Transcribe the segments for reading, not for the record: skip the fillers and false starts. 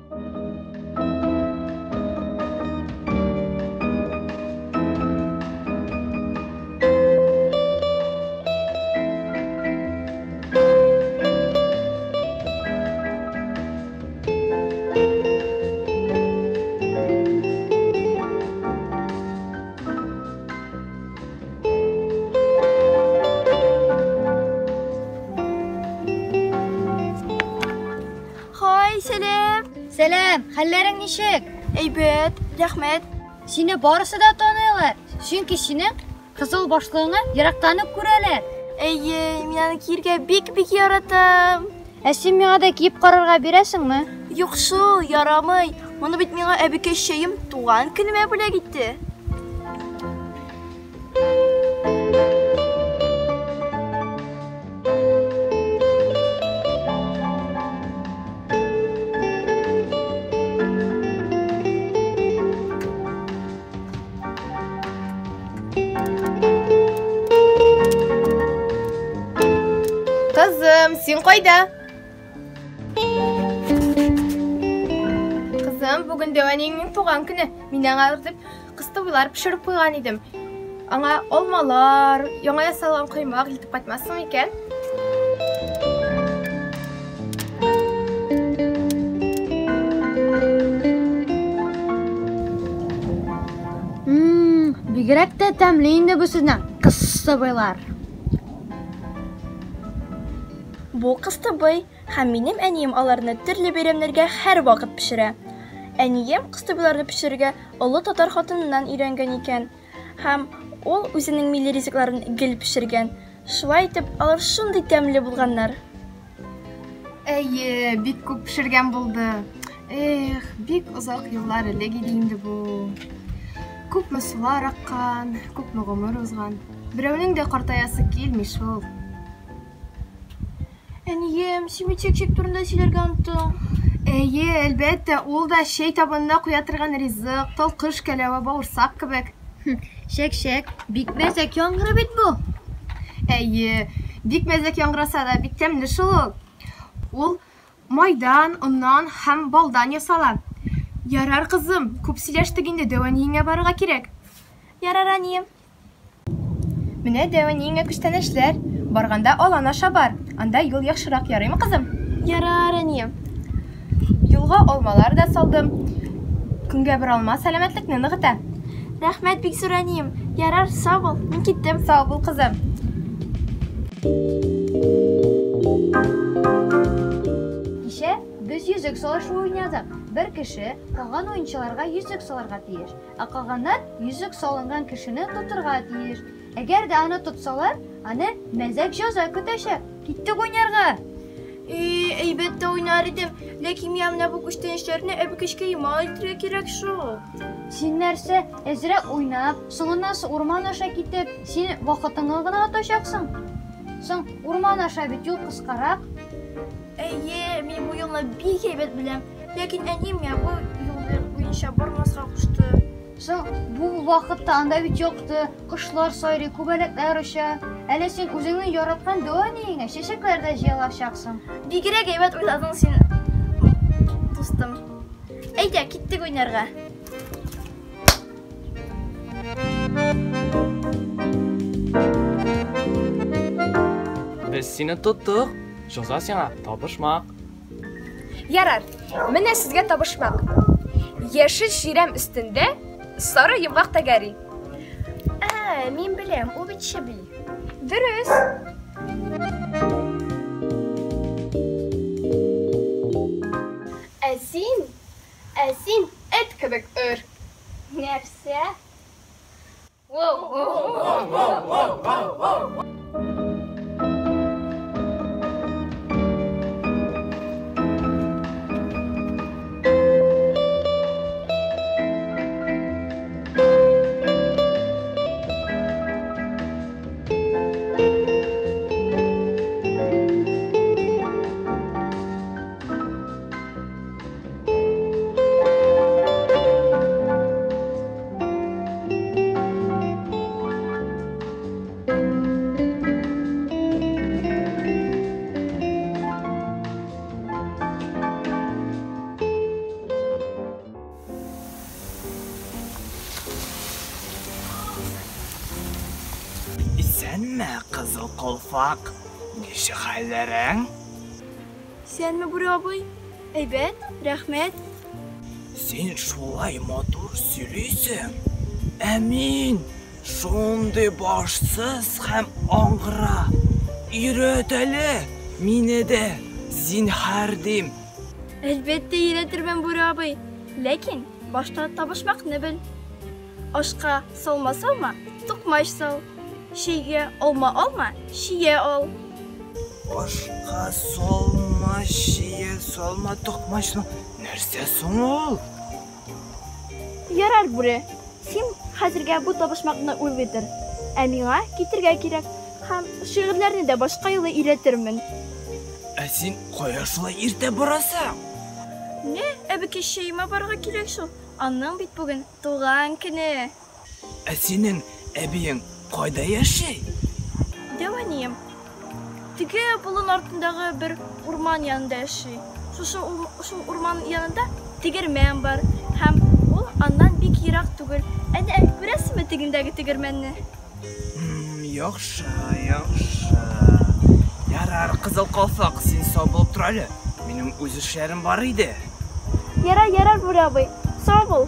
Сәлем, хәлләрең ничек? Әйбәт, рәхмәт. Сине барысы да таныйлар. Чөнки синең кызыл башлыгыңны ерактан ук күрәләр. Әйе, мин аны киергә бик яратам. Ә син миңа да киеп карарга бирәсеңме? Юк шул, ярамый. Моны бит миңа әбекәшәем туган көнемә бүләк итте. Kızım, sen koyda. Kızım, bugün Devanin'in tuğan günü. Minen ağırtıp, kıstıvılar pişirip koygan idim. Ana olmalar, yana yasalan kıymak iltip katmasın iken. Бигрәк тә тәмле инде бу сезнең кыстыбыйлар. Бу кыстыбый һәм минем әнием аларны төрле бәйрәмнәргә һәр вакыт пешерә. Әнием кыстыбыйларны пешерергә олы татар хатыныннан өйрәнгән икән. Һәм ул үзенең милли ризыкларын гел пешергән. Шулай итеп, алар шундый тәмле булганнар. Әйе, бик күп пешергән булды. Эх, бик озак еллар элек иде инде бу. Күпме сулар аккан, күпме гомер узган. Берәүнең дә картаясы килми шул. Әнием, син чек турында сөйләргә оныттың. Әйе, әлбәттә, ул да шәй табынына куя торган ризык, талкыш, кәләвә, бавырсак кебек. Шәк, бик мәзәк яңгыры бит бу. Әйе, бик мәзәк яңгыраса да бик тәмле шул. Ул майдан, уннан һәм балдан ясала. Ярар, кызым, күп сөйләштек инде, Дәвәниеңә барырга кирәк. Ярар, әнием. Менә Дәвәниеңә күчтәнәчләр. Барганда алан аша бар. Анда юл яхшырак, ярыймы, кызым? Ярар, әнием. Юлга алмалар да салдым. Күнгә бер алма сәламәтлекне ныгыта. Рәхмәт бик зур, әнием. Ярар, сау бул. Мин киттем. Сау бул, кызым. Кичә без йөзек салышу уйнадык. Бер кеше калган уенчыларга йөзек салырга тиеш. Ә калганнар йөзек салынган кешене тотырга тиеш. Әгәр дә аны тотсалар, аны мәзәк җәза көтәчәк. Киттек уйнарга. Әйбәттә уйнар идем. Ләкин менә бу күчтәнечләрне әбекәшкә ямал итәргә кирәк шул. Син нәрсә, әзрәк уйнап, соңыннан урман аша китеп, син вакытыңны гына атачаксың. Соң урман аша бит юл кыскарак. Әйе, мин бу юлны бик әйбәт беләм. Ләкин әнием бу юлны буенча бармаска кушты. Соң бу вакытта анда бит юкты. Кошлар сайрый, күбәләкләр оча. Әле син үзеңнең яраткан Дәвәниеңә чәчәкләрдә җыелачаксың. Бигрәк әйбәт уйладың син, дустым. Әйдә, киттек уйнарга. Без сине тоттык. Җәза сиңа табышмак. Ярар, менә сезгә табышмак. Яшел җирәм өстендә сары йомгак тәгәри. Мин беләм, ул бит шәби. Дөрес. Әсин эт кебек өр. Нәрсә? Исәнме, кызыл колфак? Ничек хәлләрең? Сәнме, Бүре абый? Әйбәт, рәхмәт. Син шулай матур сөйлисең. Ә мин шундый башсыз һәм аңгыра. Өйрәт әле мине дә, зинһар дим. Әлбәттә өйрәтермен, Бүре абый. Ләкин башта табышмакны бел. Ашка салма, туҡмаш сал. Шәйгә алма, шия ал. Ашка салма, шия салма, туҡмашма. Нәрсә соң ул? Ярар, Бүре. Син хәзергә бу табышмакны уйлыйдыр. Ә миңа китергә кирәк. Һәм шигырьләрне дә башка юлы өйрәтермен. Ә син кая шулай иртә барасың? Не, әбекәй шәймә барга кирәк шул. Аның бит бүген туган көне. Ә синең әбиең кайда яшәй? Дәванием. Теге болын артындагы бер урман янында яши. Шул урман янында тегермән бар. Һәм ул аннан бик ерак түгел. Әнә күрәсезме тегендәге тегермәнне? Яхшы. Ярар, кызыл колфак, син сау булып тор әле. Минем үз эшләрем бар иде. Ярар, Бүре абый. Сау бул.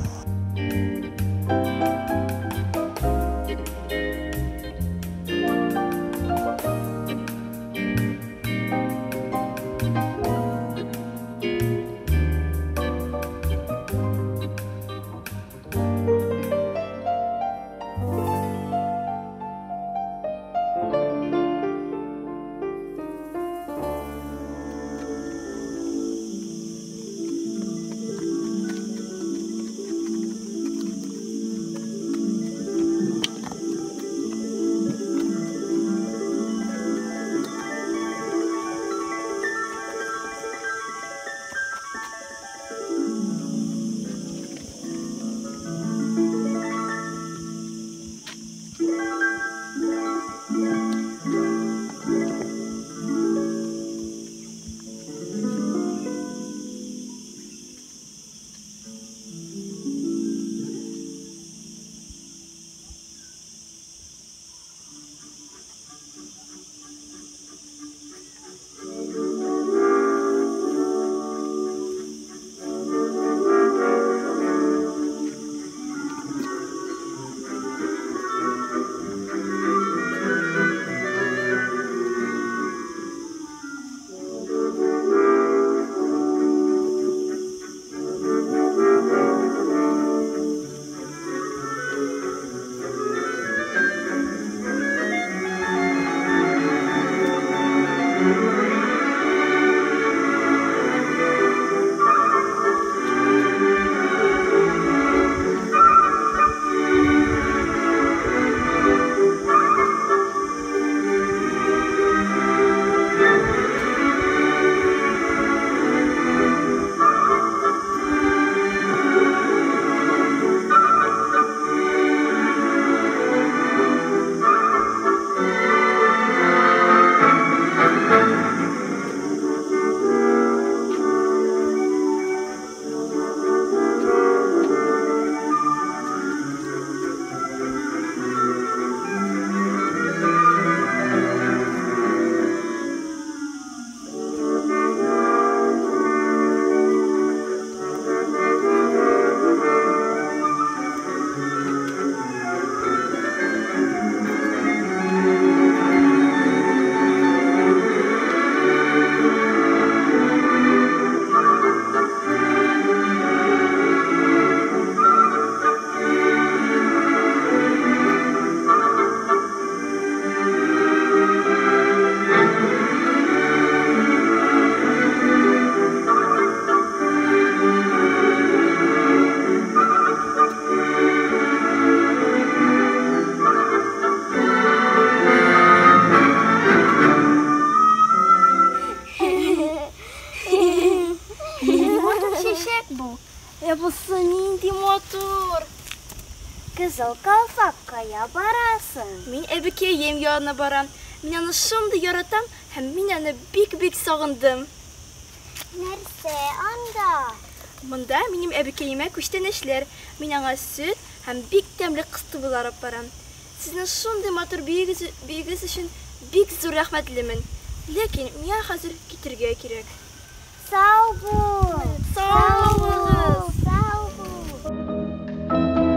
Бусы нинди матур. Кызыл колфак, кая барасың? Мин әбекәйем янына барам. Мин аны шундый яратам, һәм мин аны бик сагындым. Нәрсә анда? Монда минем әбекәемә күчтәнәшләр. Мин аңа сөт һәм бик тәмле кыстыбылар алып барам. Сезнең шундый матур биегез өчен бик зур рәхмәтлемен. Ләкин миңа хәзер китәргә кирәк. Сау бул! Сау булыгыз! Сау бул!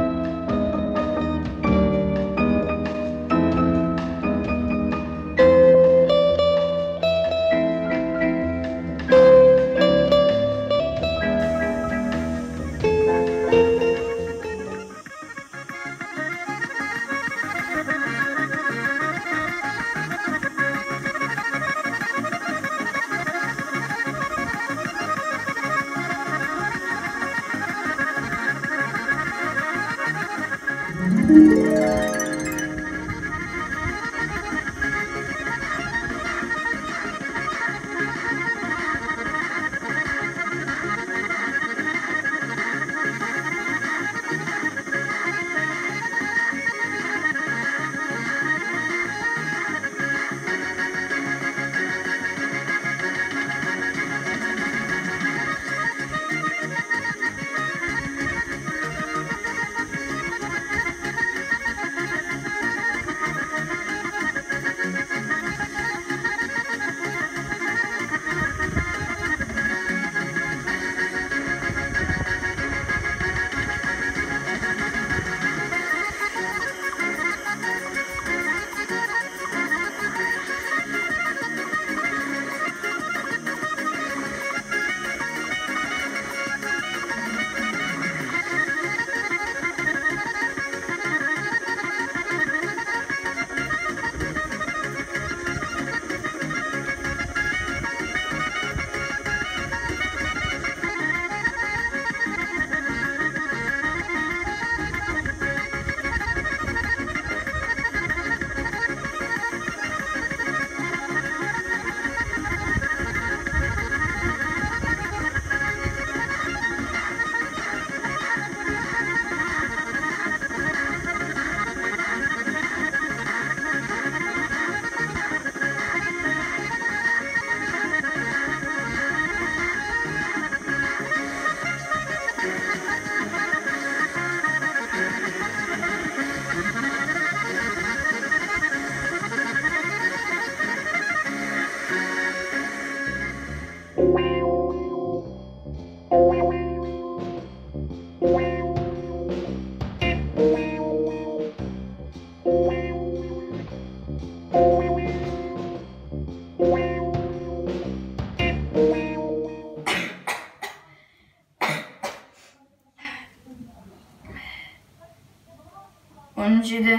On 17,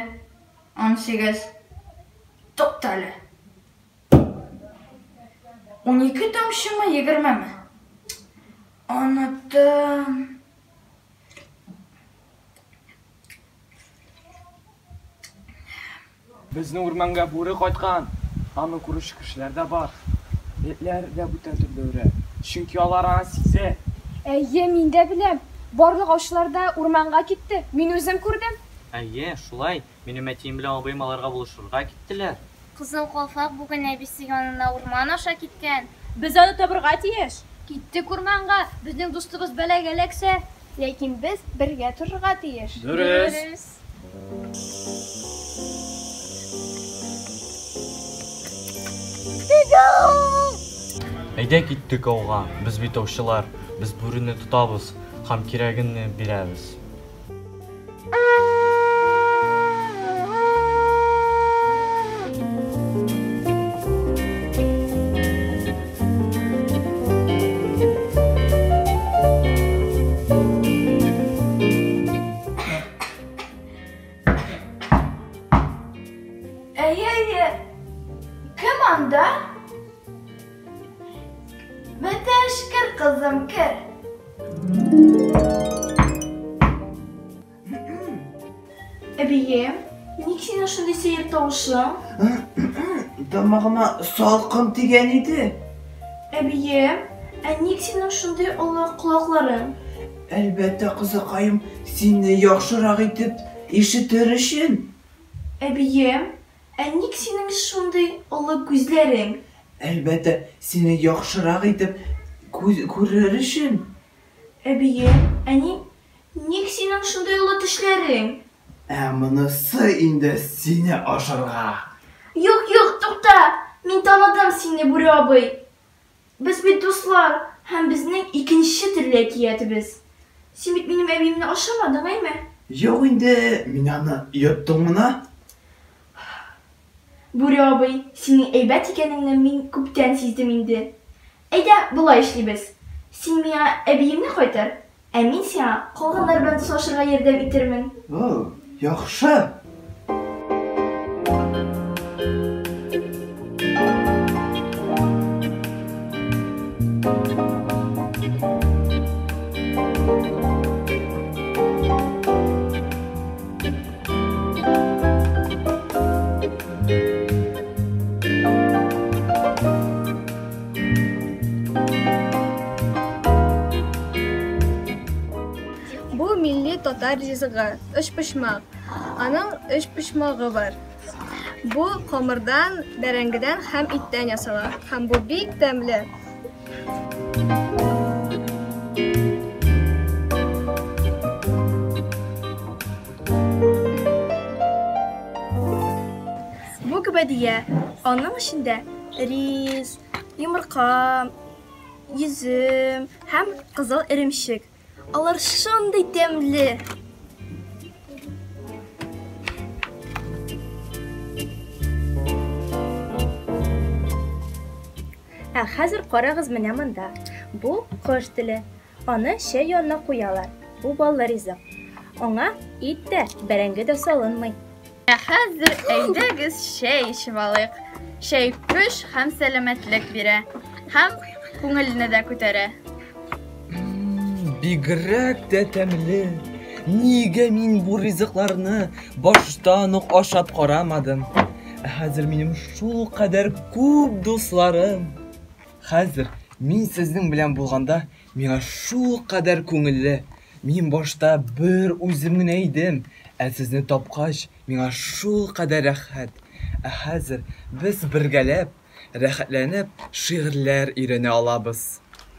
18, to'xtali. 12 tomshimi, 20 mi? Unutdim. Bizni o'rmonga bo'ri qaytgan. Аны ko'rish kishilarda bor. Etlar da bu turda. Chunki ular ana sizga. Әйе, мин дә беләм. Барлык ашларда урманга китте. Мин үзем күрдем. Әйе, шулай. Минем әтием белән абыем аларга булышырга киттеләр. Кызыл калфак бүген әбисе янына урман аша киткән. Без аны табырга тиеш. Киттек урманга, безнең дустыбыз бәләгә эләксә. Ләкин без бергә торырга тиеш. Дөрес. Әйдә киттек ауга. Без бит аучылар. Без бүрене тотабыз һәм кирәгенне бирәбез. Әйе. Кем анда? Бетәшкер кызым, кер. Әбием, ник синең шундый сәер тавышың? Тамагыма салкын тигән иде. Әбием, ник синең шундый олы колакларың? Әлбәттә, кызыкаем, сине яхшырак итеп ишетер өчен. Әбием, ник синең шундый олы күзләрең? Әлбәттә, сине яхшырак итеп күрер өчен. Әбием, ник синең шундый олы тешләрең? Монысы инде сине ашарга. Юк, тукта. Мин таныдым сине, Бүре абый. Без бит дуслар, һәм безнең икенче төрле әкиятебез. Син бит минем әбиемне ашамадың, әйме? Юк инде, мин аны йоттым гына. Бүре абый, синең әйбәт икәнеңне мин күптән сиздем инде. Әйдә, болай эшлибез. Син миңа әбиемне кайтар, ә мин сиңа калганнар белән дуслашырга ярдәм итермен. О, яхшы. Бу милли татар ризыгы, өчпочмак. Аның өчпочмагы бар. Бу камырдан, бәрәңгедән һәм иттән ясала. Һәм бу бик тәмле. Бу кебәдия, аның эчендә рис, йомырка, йөзем һәм кызыл иремчек. Алар шундый тәмле. Хәзер карагыз менә монда. Бу кош теле. Аны чәй янына куялар. Бу баллы ризык. Аңа ит тә, бәрәңге дә салынмый. Хәзер әйдәгез чәй эчеп алыйк. Чәй көч һәм сәламәтлек бирә. Һәм күңелне дә күтәрә. Бигрәк тә тәмле. Нигә мин бу ризыкларны баштан ук ашап карамадым? Хәзер минем шул кадәр күп дусларым. Хәзер мин сезнең белән булганда миңа шул кадәр күңелле. Мин башта бер үзем генә идем, ә сезне тапкач миңа шул кадәр рәхәт. Хәзер без бергәләп, рәхәтләнеп шигырьләр өйрәнә алабыз.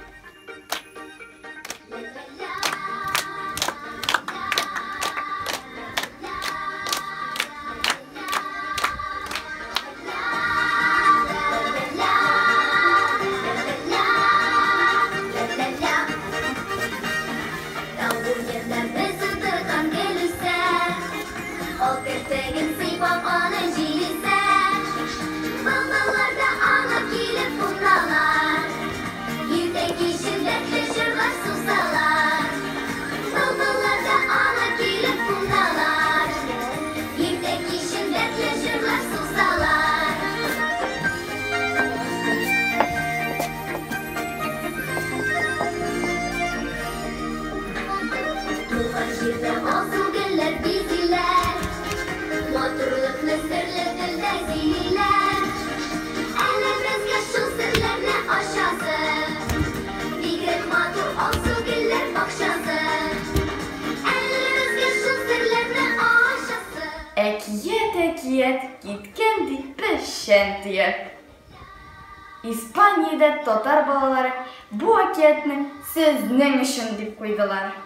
Әкият киткән дип пешән тия. Испаниядә татар балалары бу әкиятне сезнең өчен дип куйдылар.